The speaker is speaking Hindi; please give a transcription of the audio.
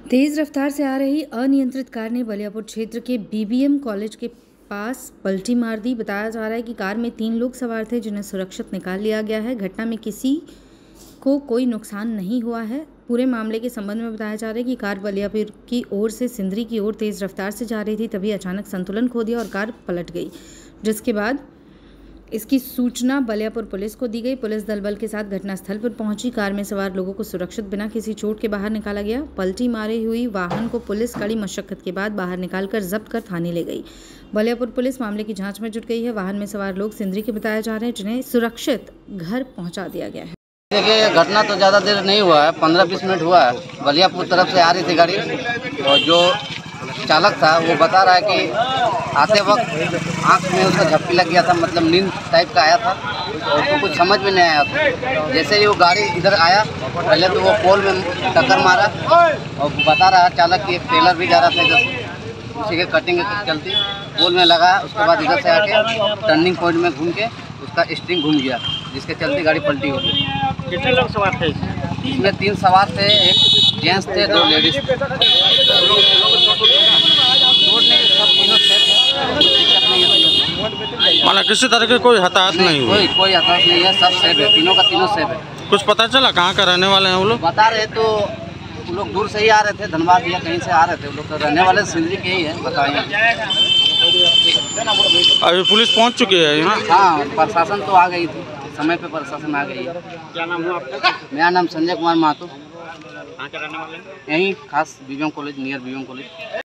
तेज रफ्तार से आ रही अनियंत्रित कार ने बलियापुर क्षेत्र के बीबीएम कॉलेज के पास पलटी मार दी। बताया जा रहा है कि कार में 3 लोग सवार थे जिन्हें सुरक्षित निकाल लिया गया है। घटना में किसी को कोई नुकसान नहीं हुआ है। पूरे मामले के संबंध में बताया जा रहा है कि कार बलियापुर की ओर से सिंदरी की ओर तेज रफ्तार से जा रही थी, तभी अचानक संतुलन खो दिया और कार पलट गई, जिसके बाद इसकी सूचना बलियापुर पुलिस को दी गई। पुलिस दल के साथ घटनास्थल पर पहुंची। कार में सवार लोगों को सुरक्षित बिना किसी चोट के बाहर निकाला गया। पलटी मारी हुई वाहन को पुलिस कड़ी मशक्कत के बाद बाहर निकालकर जब्त कर थाने ले गई। बलियापुर पुलिस मामले की जांच में जुट गई है। वाहन में सवार लोग सिंदरी के बताए जा रहे हैं, जिन्हें सुरक्षित घर पहुँचा दिया गया है। देखिए, घटना तो ज़्यादा देर नहीं हुआ है, 15-20 मिनट हुआ है। बलियापुर तरफ से आ रही थी गाड़ी और जो चालक था वो बता रहा है कि आते वक्त आँख में उसका झपकी लग गया था, मतलब नींद टाइप का आया था और उसको कुछ समझ में नहीं आया था। जैसे ही वो गाड़ी इधर आया, पहले तो वो पोल में टक्कर मारा और बता रहा है चालक कि एक टेलर भी जा रहा था इधर, उसी के कटिंग चलती पोल में लगा। उसके बाद इधर से आके टर्निंग पॉइंट में घूम के उसका स्टिंग घूम गया, जिसके चलते गाड़ी पलटी हो गई। कितने लोग सवार थे? इसमें 3 सवार थे, एक जेंट्स थे, 2 लेडीज थे। माना किसी तरह के कोई हताहत नहीं हुई? कोई हताहत नहीं है, सब सेफ है, तीनों का तीनों सेफ है। कुछ पता चला कहाँ का रहने वाले हैं वो लोग? बता रहे तो वो लोग दूर से ही आ रहे थे, धनबाद या कहीं से आ रहे थे। वो लोग तो रहने वाले सिंदरी के ही है, बताइए। अभी पुलिस पहुँच चुकी है यहाँ? हाँ, प्रशासन तो आ गई थी, समय पे प्रशासन आ गई है। क्या नाम हुआ आपका? मेरा नाम संजय कुमार महतो। कहाँ के रहने वाले हैं? यहीं खास BBM college, near BBM college.